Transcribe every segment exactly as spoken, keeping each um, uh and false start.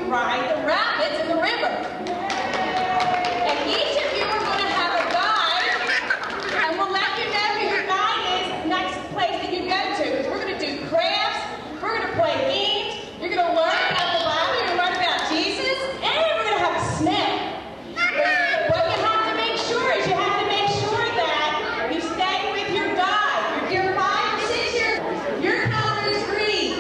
ride the rapids in the river. And each of you are going to have a guide, and we'll let you know who your guide is next place that you go to. Because we're going to do crafts, we're going to play games, you're going to learn about the Bible, you're going to learn about Jesus, and we're going to have a snack. What you have to make sure is you have to make sure that you stay with your guide. You're five or six years. Your color is green.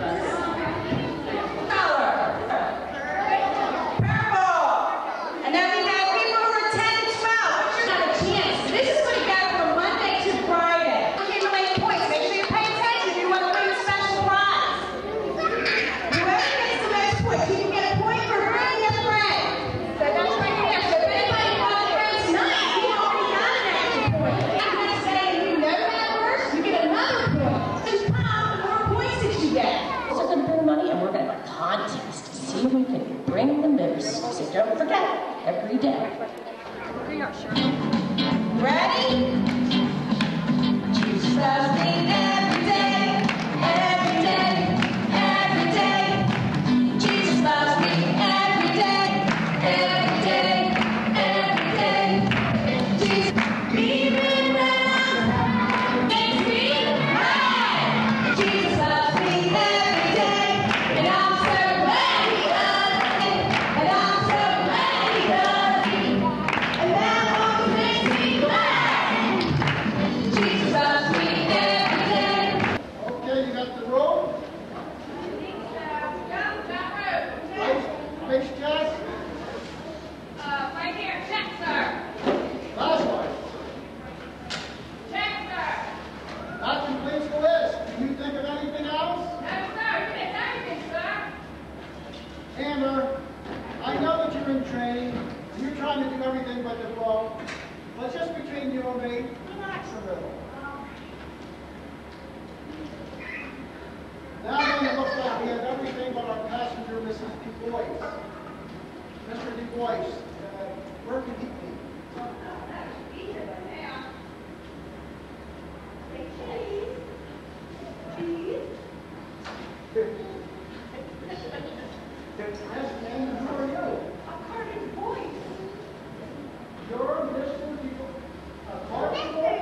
Color. Purple. And then we have people who are ten and twelve. You're not a chance. This is going to go from Monday to Friday. Accumulate points. Make sure you pay attention if you want to win a special prize. Whoever gets the most points, you can get a point for bringing a friend. So that's right here. So if anybody brought a friend tonight, you already got an extra point. I'm going to say you know that verse, you get another point. Just count the more points that you get. So we're going to bring money and we're going to have a contest to see who can bring the most. So don't forget, every day. Ready? Jesus loves me every day, every day, every day. Jesus loves me every day, every day, every day. Jesus, even when I'm makes me mad. Jesus loves me every day, and I'm so glad he does. And I'm so glad he does. And that always makes me glad. Jesus loves me every day. Okay, you got the rope? Face, face chest. Uh, right here. Check, sir. Last one. Check, sir. That completes the list. Can you think of anything else? No, sir. You did everything, sir. Amber, I know that you're in training, and you're trying to do everything but the flow. But just between you and me, relax a little. Now then, it looks like we have everything but our passenger, Missus Du Bois. Mister Du Bois, uh, where can he be? Yes, ma'am, who are you? You're Mister Du Bois. A Carter Bois?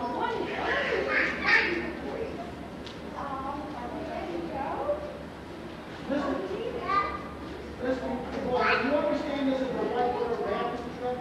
Mister Mister Du Bois, do you understand this is a whitewater rafting trip?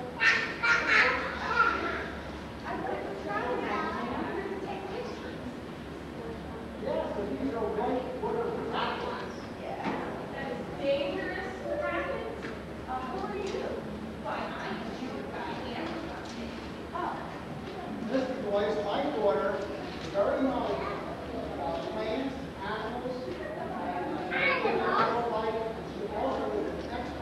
Yes, but these are whitewater rapids. That is dangerous, rapids. Uh, who are you? Why, I'm a shooter guy. Oh. Mister Bois, whitewater is very much uh, plants, animals, and wildlife, and also with an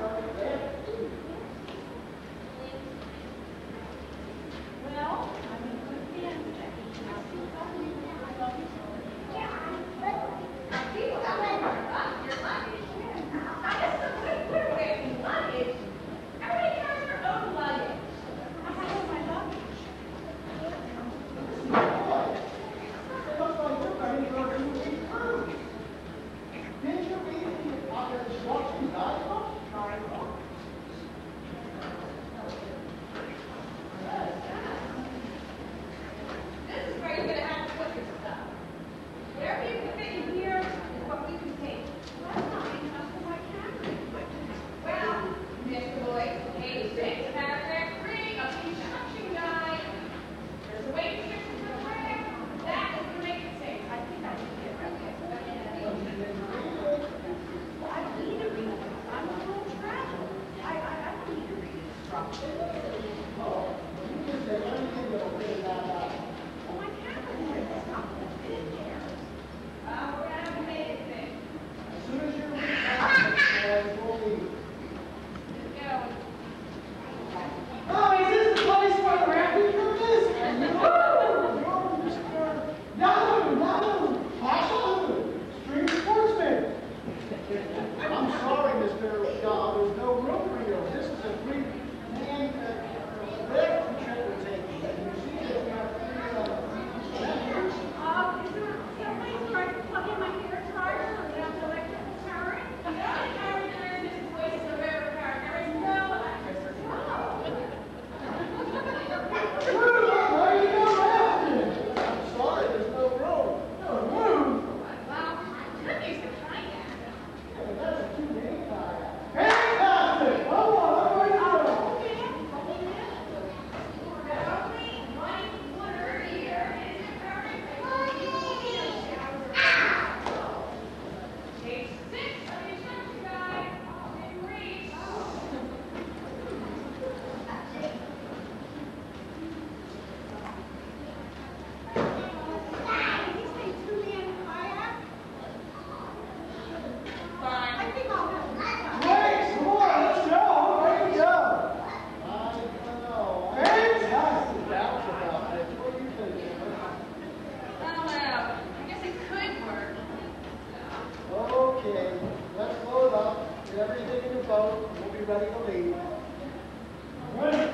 Get everything in the boat, and we'll be ready to leave. Ready?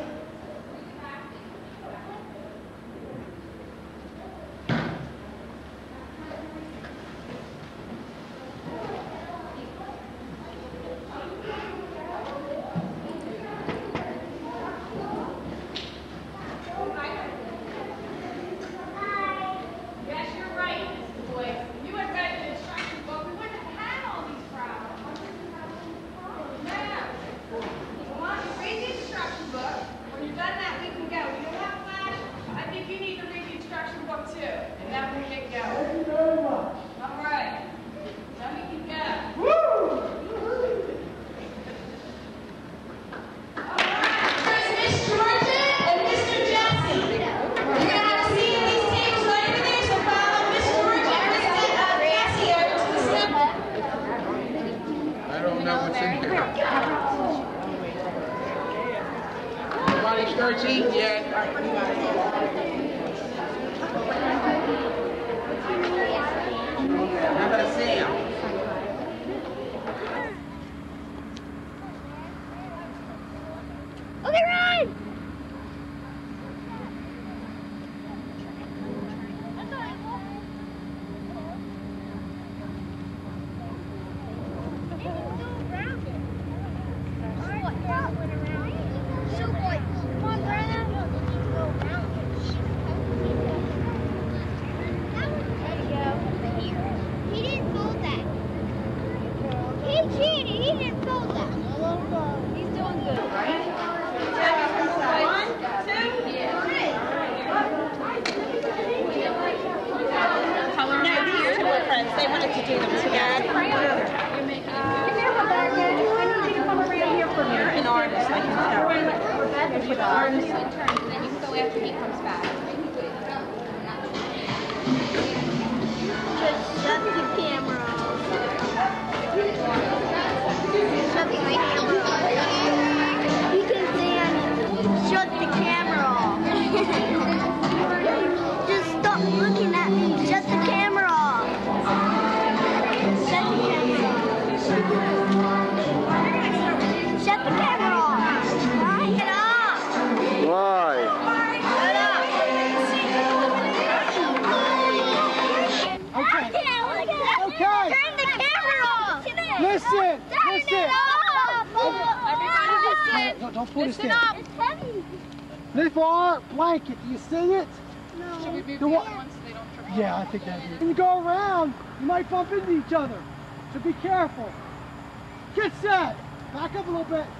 Nobody starts eating yet. How about Sam? Okay, run! They wanted to do them together. Come here, Rebecca. I need you to come around here for me. You're an artist, I can tell. With arms. Then you can go after he comes back. Just shut the camera off. Shut the camera off. You can see I'm shut the camera off. Just stop looking at me. Shut the camera off. Shut the camera off. Shut the camera off. Turn it off. Why? Shut up. Okay. Okay. Turn the camera off. Listen. Turn Listen. it off. Everybody listen. Don't, don't pull this Listen down. up. It's heavy. Lift our blanket. Do you see it? Should we move The the wa- other ones so they don't trip? Yeah, I think that's it. When you go around, you might bump into each other. So be careful. Get set. Back up a little bit.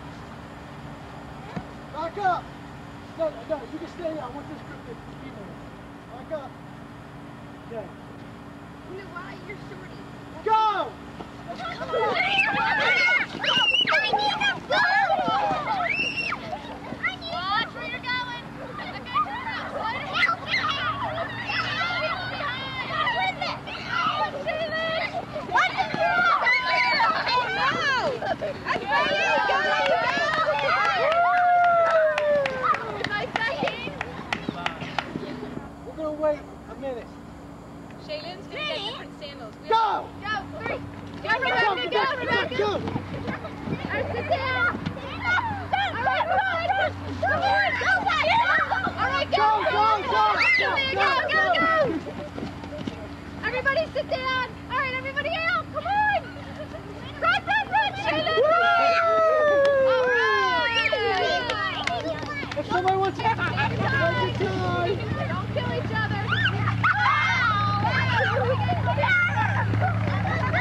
Back up. No, no, you can stay there. I want this group to be there. Back up. Okay. Why you're shorty? Go! Watch where you're going. We're going to wait a minute. Shaylin's gonna get different sandals. We Go! Go, three. Go, Go, Rebecca, go, Rebecca, Rebecca. go! All right, sit down. All right, come on. Come on, go back. All right, go. Go, go, go, Go, go, go, go. Everybody sit down. All right, everybody out. Come on. Run, run, run, Shaylin. All right. If somebody wants to... Take your time. Don't kill each other.